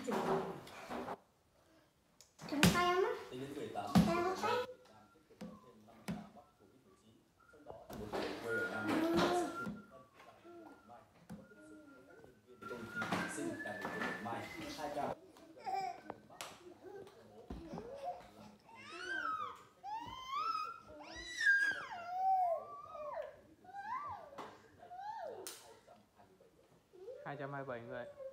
Trắng tay không á? Tính đến 18 Tay không tay? tiếp tục có thêm 5 ca mắc Covid-19, trong đó một người quê ở Nam Định đã xét nghiệm nhân tại bệnh viện Bạch Mai, có tiếp xúc với các nhân viên công ty thủy sinh tại bệnh viện Bạch Mai. 2 ca mắc đã được công bố còn lại thì cho về cách ly ngay sau khi nhập cảnh. Như vậy là tổng số ca mắc Covid-19 tại Việt Nam lúc này là 227 người. 227 người.